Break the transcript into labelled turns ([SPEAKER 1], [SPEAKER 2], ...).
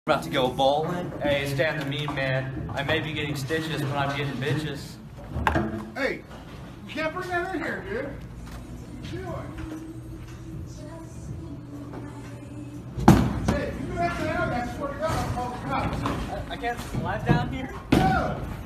[SPEAKER 1] About to go bowling. Hey, Stan the Mean Man. I may be getting stitches, but I'm getting bitches.
[SPEAKER 2] Hey, you can't bring that in here, dude. What you doing? Hey, you go back to the alley, I swear to God, I'll call the cops.
[SPEAKER 1] I can't slide down here?
[SPEAKER 2] No!